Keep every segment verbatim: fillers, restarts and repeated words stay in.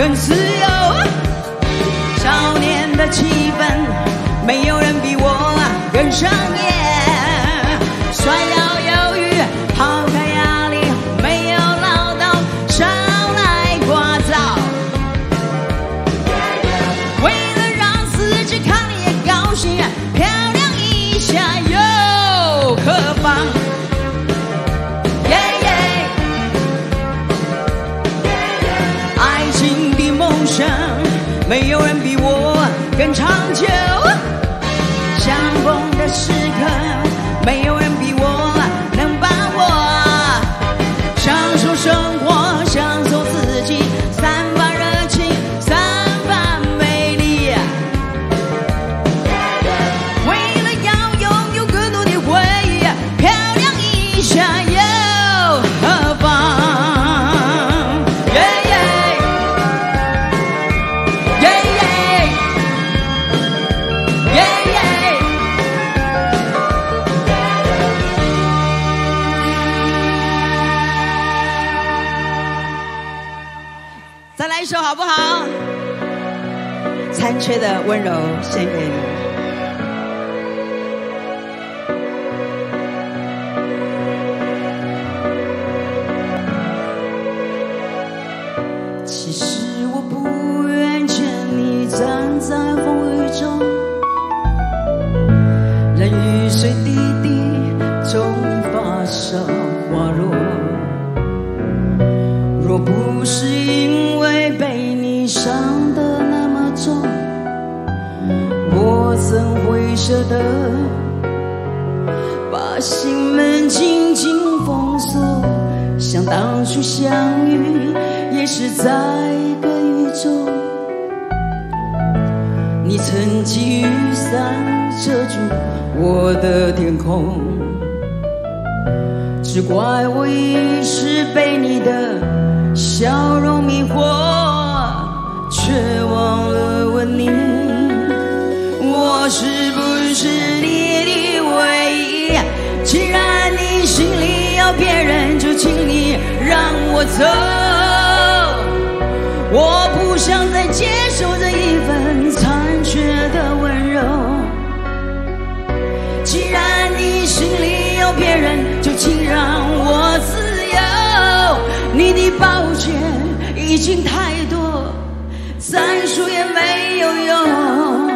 更自由。少年的气氛，没有人比我更上演。甩掉忧郁，抛开压力，没有唠叨，少来聒噪。为了让自己看你也高兴，漂亮一下又何妨？爱情的梦想，没有人比我更长久。相逢的时刻，没有人比我能把握。享受生活，享受自己，散发热情，散发美丽。为了要拥有更多的回忆，漂亮一下又何妨？再来一首好不好？残缺的温柔献给你。其实我不愿见你站在风雨中，任雨水滴滴中发烧花落。若不是因为被你伤得那么重，我怎会舍得把心门紧紧封锁？想当初相遇也是在个雨中，你撑起雨伞遮住我的天空，只怪我一时被你的笑容迷惑，却忘了问你，我是不是你的唯一？既然你心里有别人，就请你让我走。我不想再接受这一份残缺的温柔。既然你心里有别人，就请让我自由。你的抱歉已经太多，再说也没有用，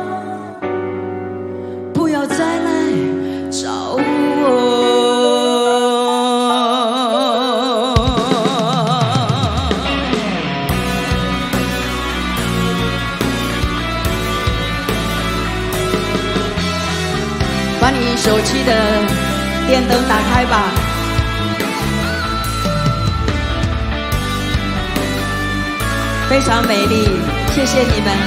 不要再来找我。把你手机的电灯打开吧。非常美丽，谢谢你们。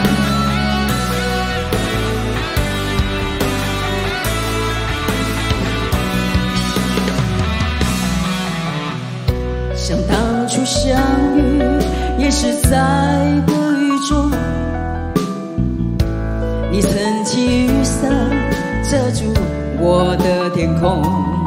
想当初相遇也是在个雨中，你撑起雨伞遮住我的天空，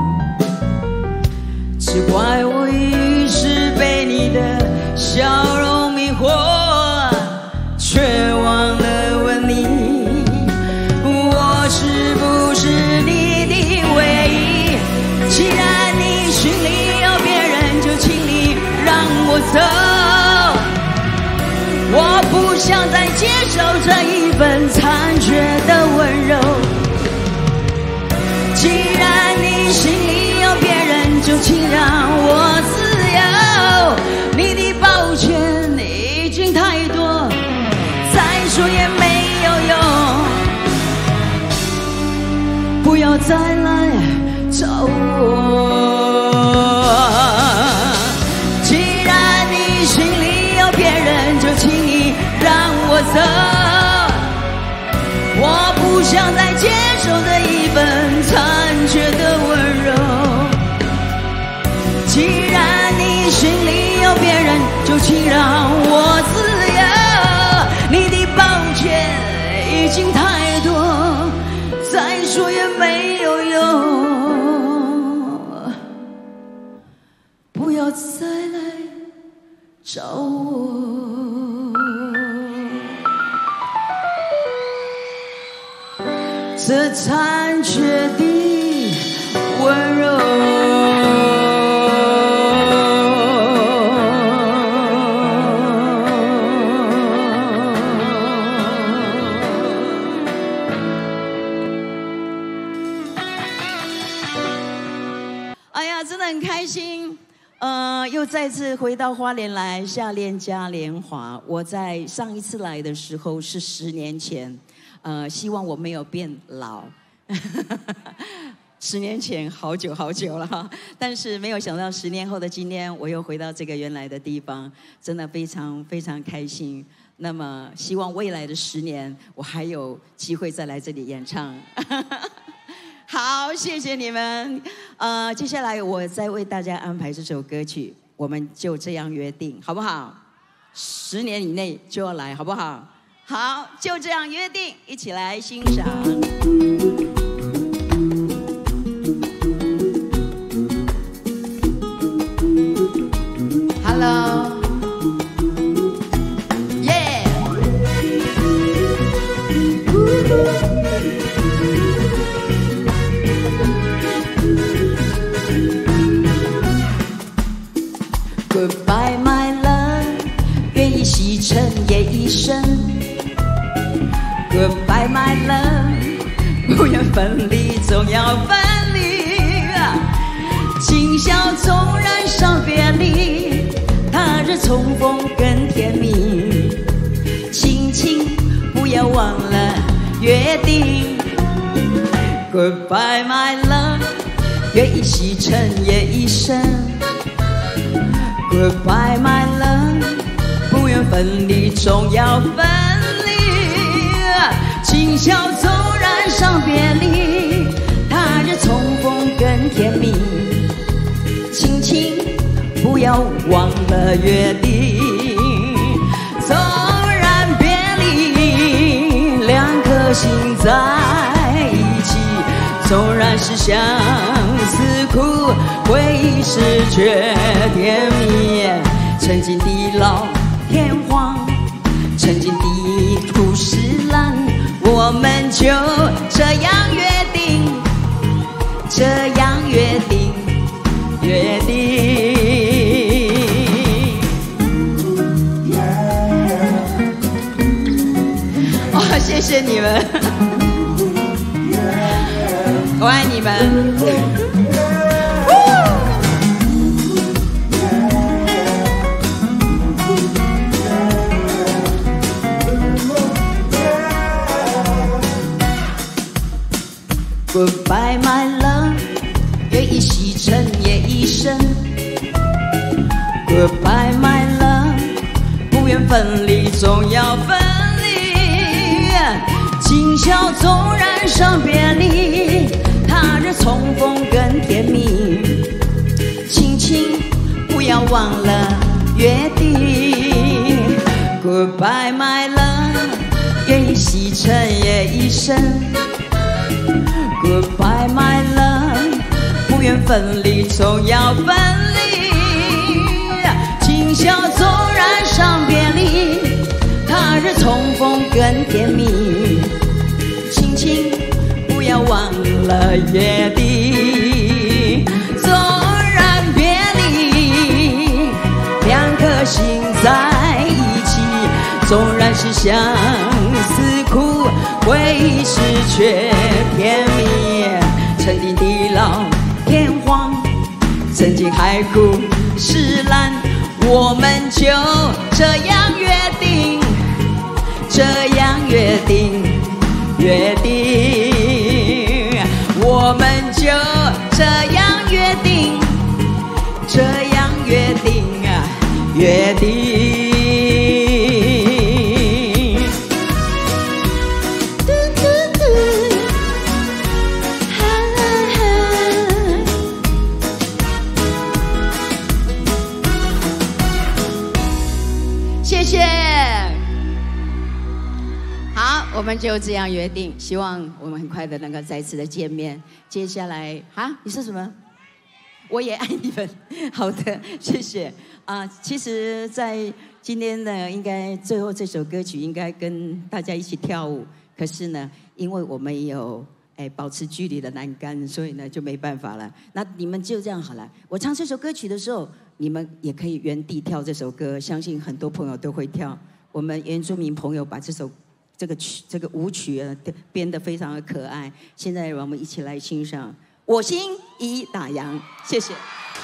只怪我一时被你的笑容迷惑，却忘了问你，我是不是你的唯一？既然你心里有别人，就请你让我走。我不想再接受这一份残缺的温柔。既然你心里有别人，就请让我自由。你的抱歉已经太多，再说也没有用，不要再来找我。既然你心里有别人，就请你让我走。我不想再接受这一份残缺的温柔。既然你心里有别人，就请让我自由。你的抱歉已经太多，再说也没有用，不要再来找我。 这残缺的温柔。哎呀，真的很开心。呃，又再次回到花莲来，夏恋嘉年华。我在上一次来的时候是十年前，呃，希望我没有变老。十年前好久好久了哈，但是没有想到十年后的今天，我又回到这个原来的地方，真的非常非常开心。那么，希望未来的十年，我还有机会再来这里演唱。好，谢谢你们。呃，接下来我再为大家安排这首歌曲，我们就这样约定，好不好？十年以内就要来，好不好？好，就这样约定，一起来欣赏。Hello。Goodbye, my love， 愿意洗尘也一生。Goodbye, my love， 不愿分离，总要分离。今宵纵然伤别离，他日重逢更甜蜜。亲亲，不要忘了约定。Goodbye, my love， 愿意洗尘也一生。Goodbye, my love， 不愿分离，总要分离。今宵纵然伤别离，他日重逢更甜蜜。亲亲，不要忘了约定。纵然别离，两颗心在一起。纵然是相思苦，回忆是却甜蜜。曾经地老天荒，曾经地土石烂，我们就这样约定，这样约定，约定。哦，谢谢你们。我爱你们。Goodbye, my love， 愿意洗尘也一生。Goodbye, my love， 不愿分离，总要分离。今宵纵然伤别离，他日重逢更甜蜜。亲亲，不要忘了约定。Goodbye, my love， 愿意洗尘也一生。Goodbye, my love， 不愿分离，总要分离。今宵纵然伤别离，他日重逢更甜蜜。亲亲，不要忘了约定。纵然别离，两颗心在一起。纵然是相思苦，回忆是却甜蜜。曾经地老天荒，曾经海枯石烂，我们就这样约定，这样约定，约定。我们就这样约定，这样约定啊，约定。谢谢。好，我们就这样约定，希望我们很快的能够再次的见面。接下来，啊，你说什么？我也爱你们。好的，谢谢。啊、呃，其实，在今天呢，应该最后这首歌曲应该跟大家一起跳舞，可是呢，因为我们有哎保持距离的栏杆，所以呢就没办法了。那你们就这样好了。我唱这首歌曲的时候，你们也可以原地跳这首歌，相信很多朋友都会跳。我们原住民朋友把这首这个曲这个舞曲啊编得非常的可爱。现在让我们一起来欣赏《我心已打烊》，谢谢。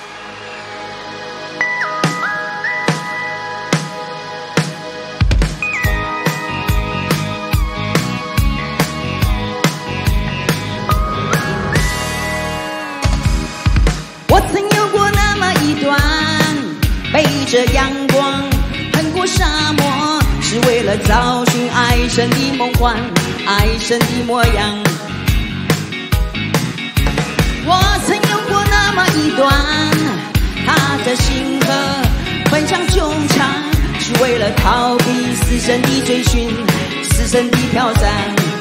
我曾有过那么一段背着阳光横过沙漠，是为了找寻爱神的梦幻，爱神的模样。我曾有过那么一段踏着星河奔向穹苍，是为了逃避死神的追寻，死神的挑战。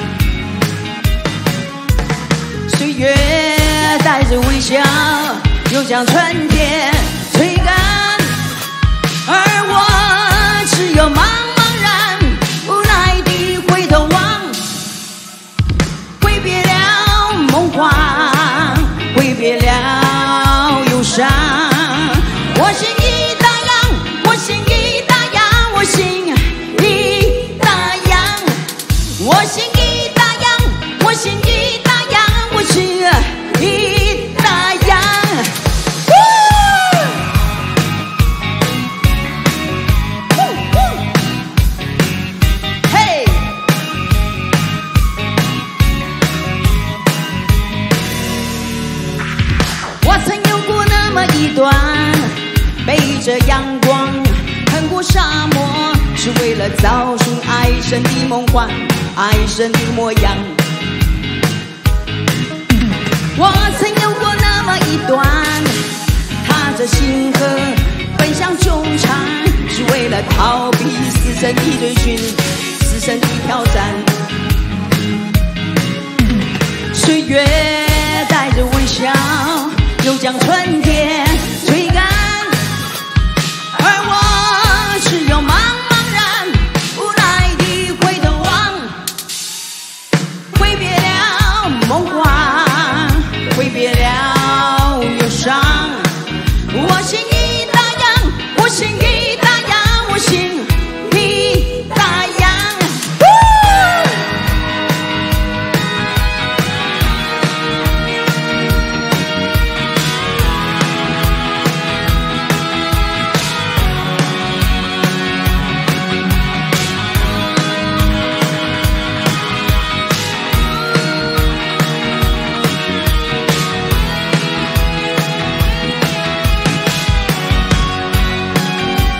岁月带着微笑又将春天吹干，而我只有茫茫然无奈地回头望，挥别了梦幻，挥别了忧伤。我心已打烊，我心已打烊，我心已打烊，我心已打烊，我心已打烊，我心已打烊。一段背着阳光横过沙漠，是为了找寻爱神的梦幻，爱神的模样。我曾有过那么一段踏着星河奔向穹苍，是为了逃避死神的追寻，死神的挑战。岁月带着微笑又将春天吹干，而我只有茫茫然无奈地回头望，挥别了梦幻，挥别了忧伤。我心已打烊，我心已打烊，我心已打烊。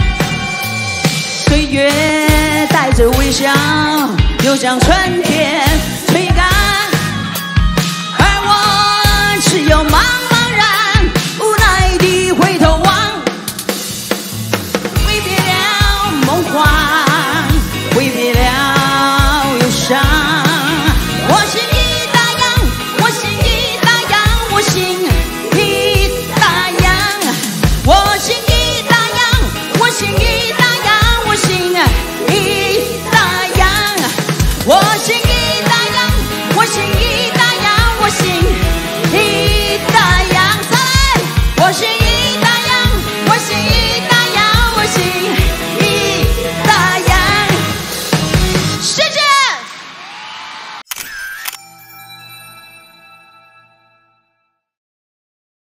岁月带着微笑又将春天